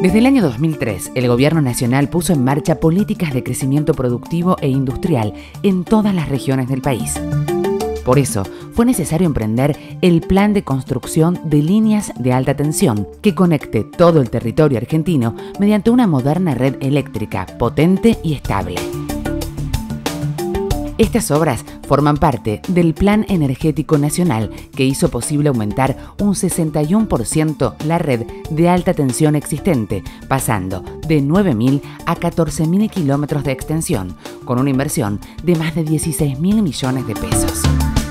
Desde el año 2003, el Gobierno Nacional puso en marcha políticas de crecimiento productivo e industrial en todas las regiones del país. Por eso, fue necesario emprender el plan de construcción de líneas de alta tensión que conecte todo el territorio argentino mediante una moderna red eléctrica potente y estable. Estas obras forman parte del Plan Energético Nacional que hizo posible aumentar un 61% la red de alta tensión existente, pasando de 9.000 a 14.000 kilómetros de extensión, con una inversión de más de 16.000 millones de pesos.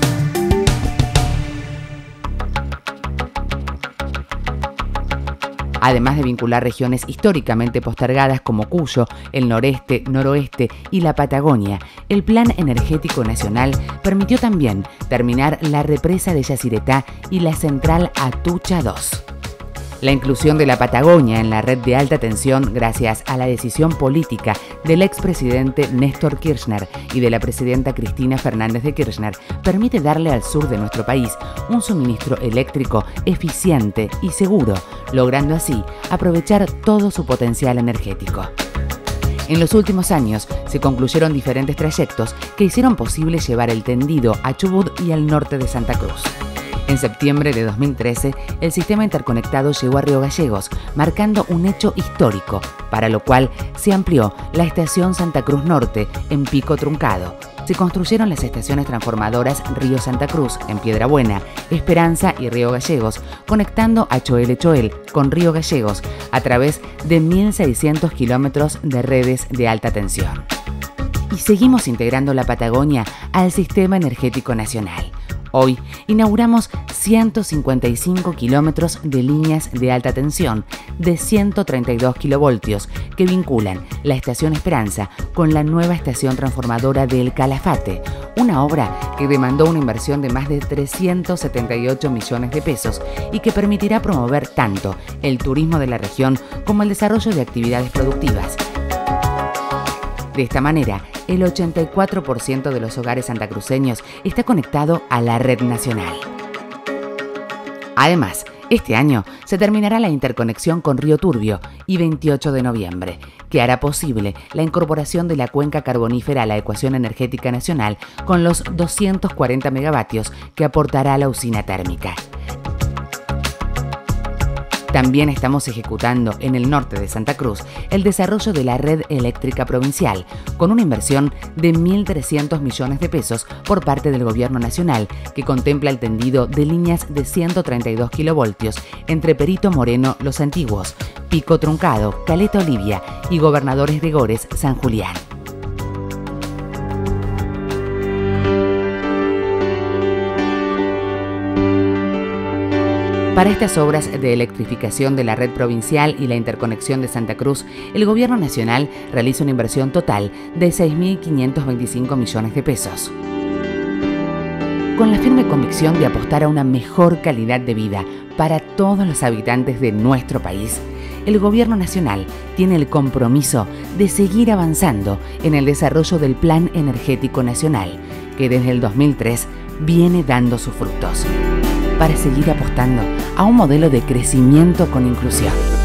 Además de vincular regiones históricamente postergadas como Cuyo, el noreste, noroeste y la Patagonia, el Plan Energético Nacional permitió también terminar la represa de Yacyretá y la central Atucha 2. La inclusión de la Patagonia en la red de alta tensión, gracias a la decisión política del expresidente Néstor Kirchner y de la presidenta Cristina Fernández de Kirchner, permite darle al sur de nuestro país un suministro eléctrico eficiente y seguro, logrando así aprovechar todo su potencial energético. En los últimos años se concluyeron diferentes trayectos que hicieron posible llevar el tendido a Chubut y al norte de Santa Cruz. En septiembre de 2013, el sistema interconectado llegó a Río Gallegos, marcando un hecho histórico, para lo cual se amplió la estación Santa Cruz Norte en Pico Truncado. Se construyeron las estaciones transformadoras Río Santa Cruz en Piedra Buena, Esperanza y Río Gallegos, conectando a Choel con Río Gallegos a través de 1.600 kilómetros de redes de alta tensión. Y seguimos integrando la Patagonia al Sistema Energético Nacional. Hoy inauguramos 155 kilómetros de líneas de alta tensión de 132 kilovoltios que vinculan la estación Esperanza con la nueva estación transformadora de El Calafate, una obra que demandó una inversión de más de 378 millones de pesos y que permitirá promover tanto el turismo de la región como el desarrollo de actividades productivas. De esta manera, el 84% de los hogares santacruceños está conectado a la red nacional. Además, este año se terminará la interconexión con Río Turbio y 28 de noviembre, que hará posible la incorporación de la cuenca carbonífera a la ecuación energética nacional con los 240 megavatios que aportará la usina térmica. También estamos ejecutando en el norte de Santa Cruz el desarrollo de la red eléctrica provincial, con una inversión de 1.300 millones de pesos por parte del Gobierno Nacional, que contempla el tendido de líneas de 132 kilovoltios entre Perito Moreno Los Antiguos, Pico Truncado, Caleta Olivia y Gobernadores de Gores San Julián. Para estas obras de electrificación de la red provincial y la interconexión de Santa Cruz, el Gobierno Nacional realiza una inversión total de 6.525 millones de pesos. Con la firme convicción de apostar a una mejor calidad de vida para todos los habitantes de nuestro país, el Gobierno Nacional tiene el compromiso de seguir avanzando en el desarrollo del Plan Energético Nacional, que desde el 2003 viene dando sus frutos, para seguir apostando a un modelo de crecimiento con inclusión.